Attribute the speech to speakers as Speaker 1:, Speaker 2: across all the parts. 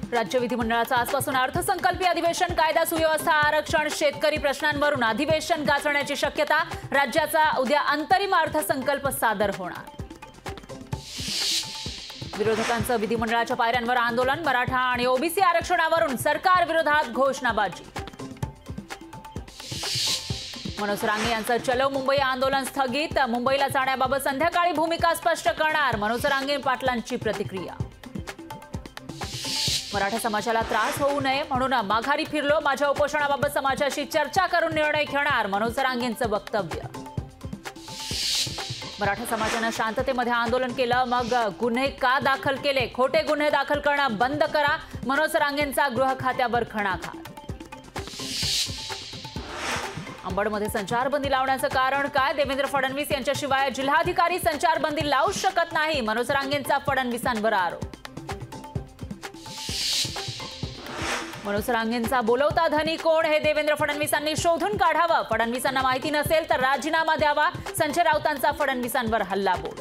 Speaker 1: राज्य विधिमंडळाचं आजपासून अर्थसंकल्पीय अधिवेशन, कायदा सुव्यवस्था, आरक्षण, शेतकरी प्रश्नांवरून अधिवेशन गाजवण्याची शक्यता. राज्याचा उद्या अंतरिम अर्थसंकल्प सादर होणार. विरोधकांचं विधिमंडळाच्या पायऱ्यांवर आंदोलन. मराठा आणि ओबीसी आरक्षणावरून सरकार विरोधात घोषणाबाजी. मनोज रांगे यांचं चलो मुंबई आंदोलन स्थगित. मुंबईला जाण्याबाबत संध्याकाळी भूमिका स्पष्ट करणार. मनोज रांगे पाटलांची प्रतिक्रिया. मराठा समाजाला त्रास होऊ नये म्हणून माघारी फिरलो. माझ्या उपोषणाबाबत समाजाशी चर्चा करून निर्णय घेणार. मनोज रांगेंचं वक्तव्य. मराठा समाजानं शांततेमध्ये आंदोलन केलं, मग गुन्हे का दाखल केले? खोटे गुन्हे दाखल करणं बंद करा. मनोज रांगेंचा गृह खात्यावर खणाघात. अंबडमध्ये संचारबंदी लावण्याचं कारण काय? देवेंद्र फडणवीस यांच्याशिवाय जिल्हाधिकारी संचारबंदी लावू शकत नाही. मनोज रांगेंचा फडणवीसांवर आरोप. मनोज रांगेंचा बोलवता धनी कोण हे देवेंद्र फडणवीसांनी शोधून काढावं. फडणवीसांना माहिती नसेल तर राजीनामा द्यावा. संजय राऊतांचा फडणवीसांवर हल्लाबोल.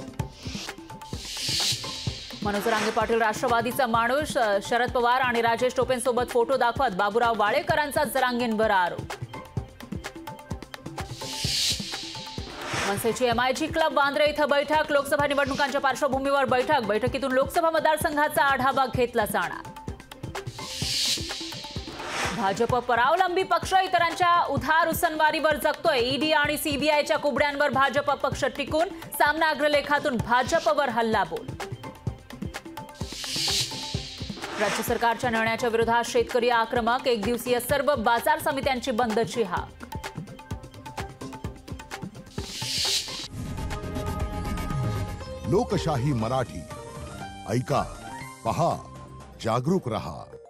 Speaker 1: मनोज रांगे पाटील राष्ट्रवादीचा माणूस. शरद पवार आणि राजेश टोपेंसोबत फोटो दाखवत बाबूराव वाळेकरांचा रांगेंवर आरोप. मनसेची एमआयजी क्लब वांद्रे इथं बैठक. लोकसभा निवडणुकांच्या पार्श्वभूमीवर बैठकीतून लोकसभा मतदारसंघाचा आढावा घेतला जाणार. भाजप परावलंबी पक्ष इतरांच्या उधार उसनवारीवर जगतोय. ईडी आणि सीबीआयच्या कुबड्यांवर भाजप पक्ष टिकून. सामना अग्रलेखातून भाजपवर हल्लाबोल. राज्य सरकारच्या निर्णयाच्या विरोधात शेतकरी आक्रमक. एक दिवसीय सर्व बाजार समित्यांची बंदची हाक.
Speaker 2: लोकशाही मराठी ऐका, पहा, जागरूक रहा.